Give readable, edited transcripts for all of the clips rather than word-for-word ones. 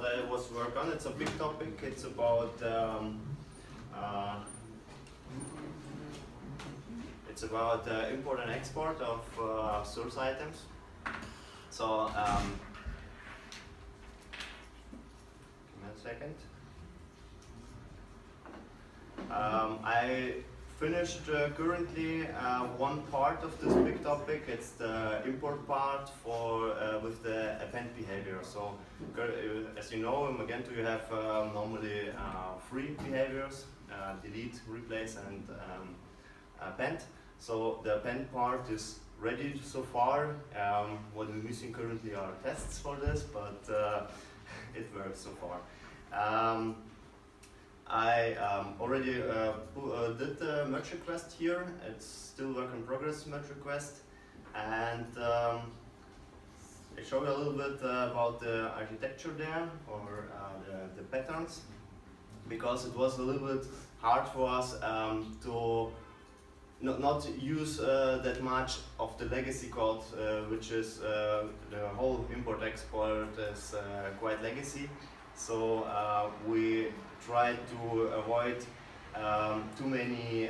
what I was working on. It's a big topic. It's about import and export of source items. So give me a second. I finished currently one part of this big topic. It's the import part for with the append behavior. So as you know, in Magento you have normally three behaviors: delete, replace, and append. So the append part is ready so far. What we're missing currently are tests for this, but it works so far. I already did the merge request here. It's still work in progress merge request, and I show you a little bit about the architecture there, or the patterns, because it was a little bit hard for us to not use that much of the legacy code, which is the whole import-export is quite legacy. So we try to avoid too many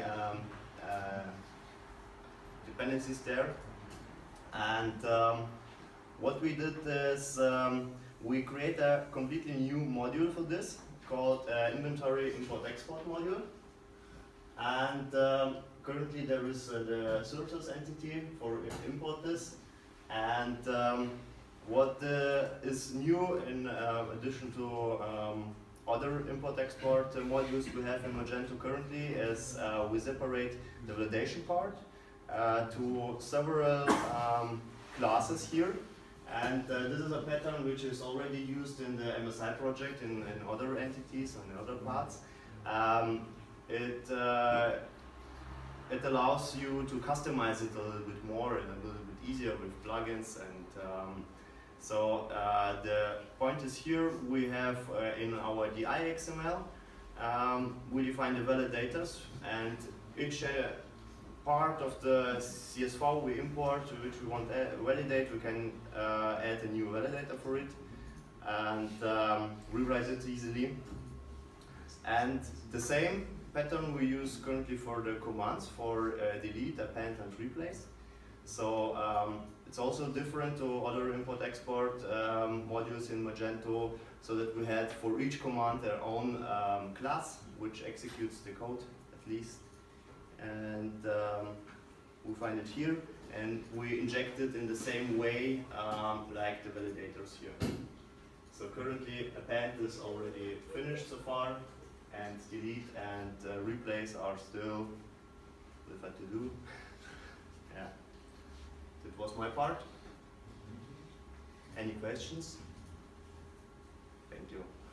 dependencies there. And what we did is we create a completely new module for this called inventory import-export module. And currently there is the sources entity for import this. And what is new in addition to other import-export modules we have in Magento currently is we separate the validation part to several classes here. And this is a pattern which is already used in the MSI project in other entities and in other parts. It allows you to customize it a little bit more and a little bit easier with plugins. And so the point is here we have in our DI XML we define the validators, and each part of the CSV we import which we want to validate, we can add a new validator for it and rewrite it easily. And the same pattern we use currently for the commands for delete, append, and replace. So it's also different to other import-export modules in Magento, so that we had for each command their own class which executes the code at least. And we find it here, and we inject it in the same way like the validators here. So currently append is already finished so far, and delete and replace are still left to do. Yeah, that was my part. Any questions? Thank you.